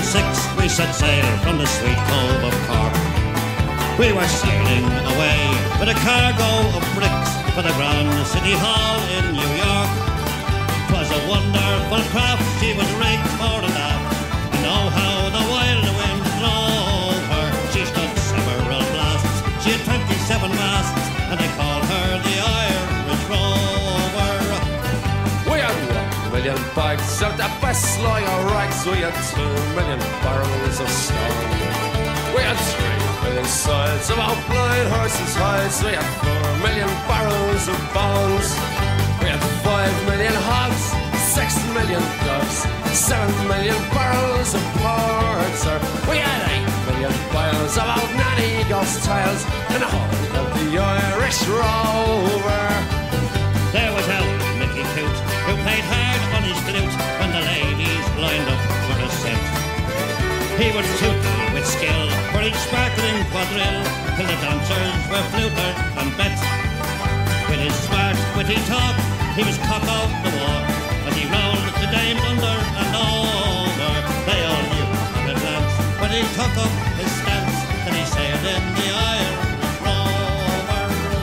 1936 we set sail from the sweet cove of Cork. We were sailing away with a cargo of bricks for the Grand City Hall in New York. 'Twas a wonderful craft, she was rigged fore and aft, and oh how the wild wind drove her. She stood several blasts, she had 27 masts, and they called her the Irish Rover. We had 1 million bags of the best lawyer rags, we had 2 million barrels of stone. We had 3 million sides of our blind horses' hides, we had 4 million barrels of bones. We had 5 million hogs, 6 million doves, 7 million barrels of porter. We had 8 million bales of old nanny ghost tales, and the whole of the Irish Rover. There was old Mickey Coot, who played hard on his flute when the ladies lined up for a set. He would toot with skill for each sparkling quadrille, till the dancers were fluted and bet. With his smart, witty talk, he was cock of the walk, as he rolled the dames under and over. They all knew at a glance when he took up his stance that he sailed in the Irish Rover.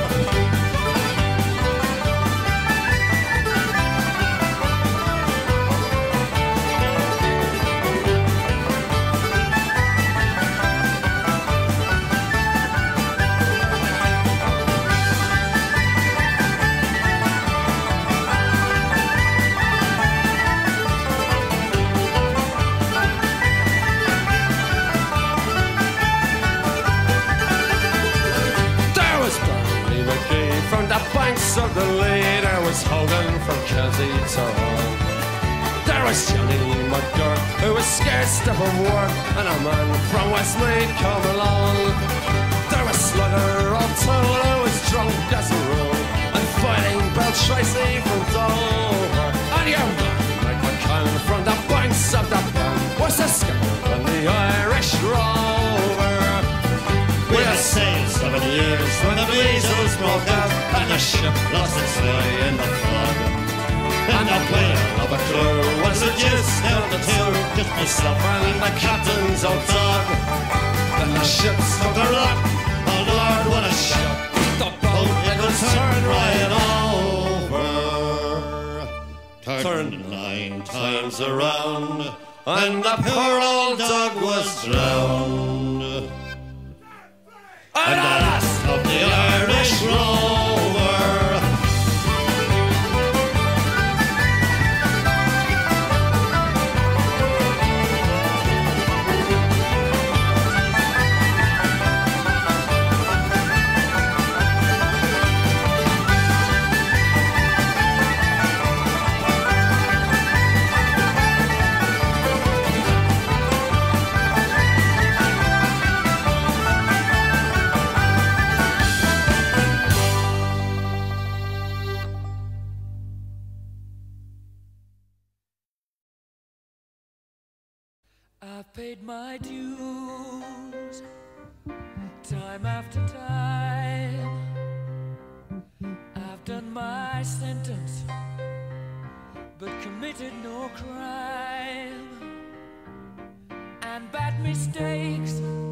From the banks of the Lee, there was Hogan from Kelsey to Hull. There was Johnny McGurk, who was scared stiff of work, and a man from Westmeath come along. There was Slugger O'Toole, who was drunk as a rule, and fighting Bell Tracy from Dover. And your man, Mike McCann, from the banks of the Bann, was a skipper on the Irish Rover. We had sailed 7 years when the measles broke out, and the ship lost its way in the fog. And the whale of a crew was reduced down to 2, just myself and the captain's old dog. Then the ship struck a rock, oh Lord, what a shock! The boat, it was turned right over. Turned 9 times around, and the poor old dog was drowned. And the last of the Irish Rover. I've paid my dues, time after time. I've done my sentence, but committed no crime. And bad mistakes